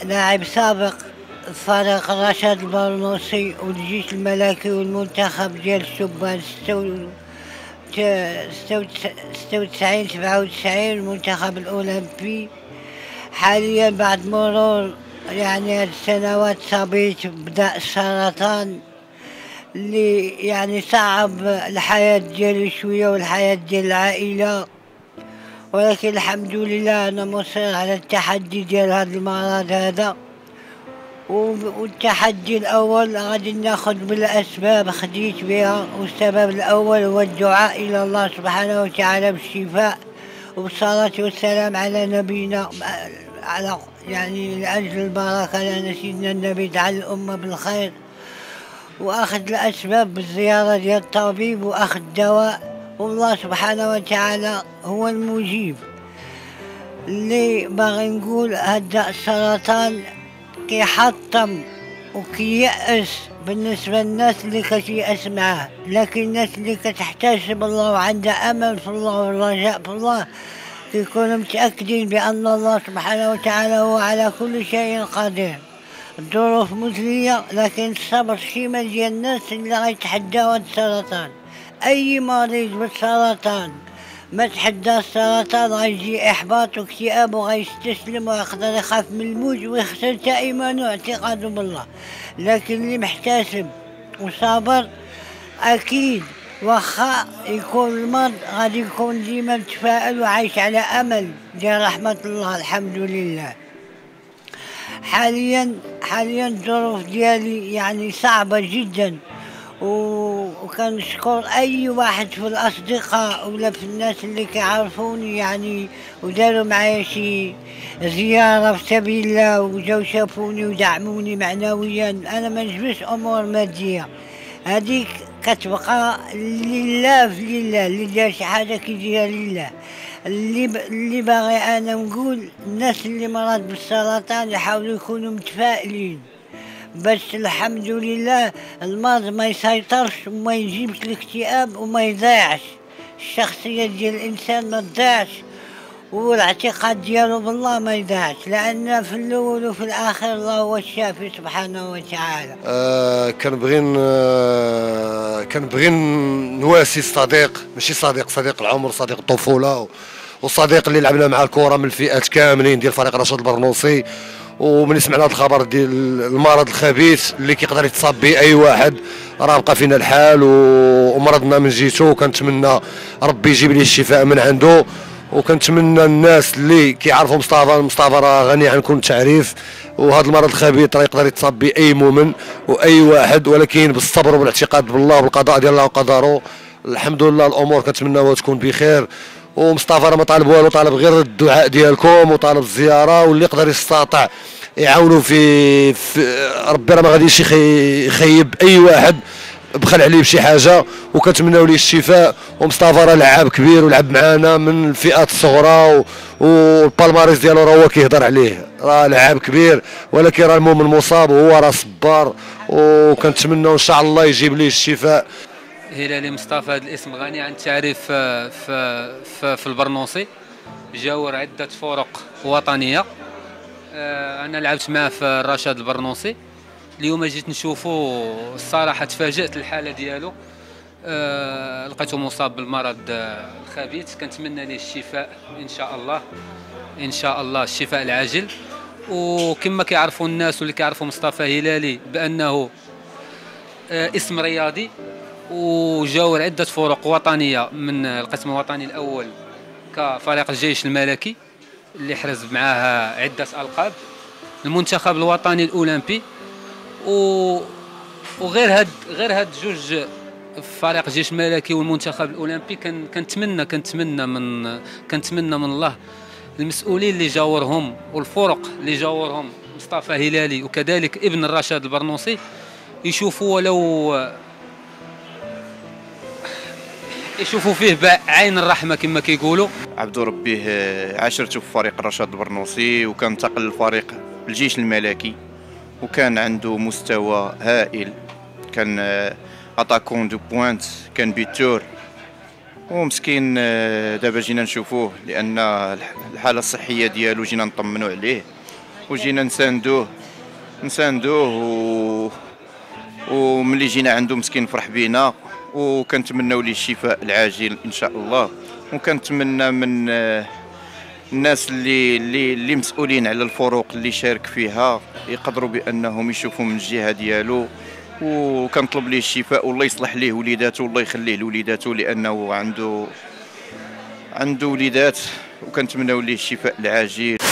لاعب سابق فريق رشاد البرنوسي والجيش الملكي والمنتخب ديال الشبان 96 97 المنتخب الأولمبي. حاليا بعد مرور يعني هاد السنوات صبيت بدأ السرطان اللي يعني صعب الحياة ديالي شوية والحياة ديال العائلة، ولكن الحمد لله أنا مصر على التحدي ديال هذا المرض هذا. والتحدي الأول غادي ناخذ بالأسباب خديت بها، والسبب الأول هو الدعاء إلى الله سبحانه وتعالى بالشفاء، والصلاة والسلام على نبينا على يعني لأجل البركة لأن سيدنا النبي دعا الأمة بالخير، وأخذ الأسباب بالزيارة ديال الطبيب وأخذ دواء، والله سبحانه وتعالى هو المجيب. اللي باغي نقول هذا السرطان كيحطم وكيأس بالنسبة للناس اللي كتيأس معاه، لكن الناس اللي كتحتسب الله وعندها أمل في الله والرجاء في الله كيكونوا متأكدين بأن الله سبحانه وتعالى هو على كل شيء قدير. الظروف مزلية لكن الصبر شيمة ديال الناس اللي غيتحداو هاد السرطان. أي مريض بالسرطان ما تحدى السرطان غيجي إحباط واكتئاب وغيستسلم ويقدر يخاف من الموت ويخسر تا إيمانه واعتقاده بالله، لكن اللي محتسب وصابر أكيد واخا يكون المرض غادي يكون ديما متفائل وعايش على أمل ديال رحمة الله. الحمد لله. حاليا الظروف ديالي يعني صعبة جدا، وكنشكر اي واحد في الاصدقاء ولا في الناس اللي كيعرفوني يعني وداروا معايا شي زياره في سبيل الله وجاو شافوني ودعموني معنويا. انا ما نجبش امور ماديه، هذيك كتبقى لله في لله، اللي دار شي حاجه كيديرها لله. اللي باغي انا نقول الناس اللي مرض بالسرطان يحاولوا يكونوا متفائلين باش الحمد لله المرض ما يسيطرش وما يجيبش الاكتئاب وما يضيعش الشخصية ديال الإنسان، ما تضيعش، والاعتقاد ديالو بالله ما يضيعش، لأن في الأول وفي الآخر الله هو الشافي سبحانه وتعالى. كنبغي نواسي صديق، ماشي صديق العمر، صديق الطفولة والصديق اللي لعبنا مع الكرة من الفئات كاملين ديال فريق رشاد البرنوسي. ومن سمعنا هذا الخبر ديال المرض الخبيث اللي كيقدر يتصاب به اي واحد، راه بقى فينا الحال ومرضنا من جيتو، وكنتمنى ربي يجيب ليه الشفاء من عنده. وكنتمنى الناس اللي كيعرفوا مصطفى راه غني عن كل تعريف، وهذا المرض الخبيث راه يقدر يتصاب به اي مؤمن واي واحد، ولكن بالصبر والاعتقاد بالله وبالقضاء ديال الله وقدره الحمد لله الامور كنتمناوها تكون بخير. ومصطفى راه ما طالب والو، طالب غير الدعاء ديالكم وطالب الزياره، واللي يقدر يستطيع يعاونوا في ربي راه ما غاديش يخيب اي واحد بخل عليه بشي حاجه، وكنتمناو ليه الشفاء. ومصطفى راه لعاب كبير ولعب معانا من الفئات الصغرى والبالماريس ديالو راه هو كيهضر عليه، راه لعاب كبير، ولكن راه المؤمن مصاب وهو راه صبار، وكنتمناو ان شاء الله يجيب ليه الشفاء. هلالي مصطفى هذا الاسم غني عن التعريف في البرنوسي، جاور عدة فرق وطنية. أنا لعبت معاه في الرشاد البرنوسي. اليوم جيت نشوفو الصراحة تفاجأت الحالة ديالو، لقيته مصاب بالمرض الخبيث. كنتمنى ليه الشفاء إن شاء الله، إن شاء الله الشفاء العاجل. وكما كيعرفوا الناس واللي كيعرفوا مصطفى هلالي بأنه اسم رياضي، وجاور عدة فرق وطنية من القسم الوطني الأول كفريق الجيش الملكي اللي حرز معاه عدة ألقاب، المنتخب الوطني الأولمبي، وغير هاد جوج فريق الجيش الملكي والمنتخب الأولمبي. كنتمنى من الله المسؤولين اللي جاورهم والفرق اللي جاورهم مصطفى هلالي وكذلك ابن الرشاد البرنوسي يشوفوا فيه بعين الرحمه كما كيقولوا. عبدو ربيه عاشرته في فريق الرشاد البرنوسي، وكان انتقل للفريق الجيش الملكي، وكان عنده مستوى هائل، كان اتاكون دو بوينت، كان بيتور، ومسكين دابا جينا نشوفوه لان الحاله الصحيه ديالو جينا نطمنوا عليه، وجينا نساندوه وملي جينا عنده مسكين فرح بينا، وكنتمناو ليه الشفاء العاجل ان شاء الله. وكنتمنى من الناس اللي مسؤولين على الفروق اللي شارك فيها يقدروا بانهم يشوفوا من الجهه ديالو، وكنطلب ليه الشفاء والله يصلح ليه وليداته والله يخليه لوليداته، لانه عنده وليدات، وكنتمناو ليه الشفاء العاجل.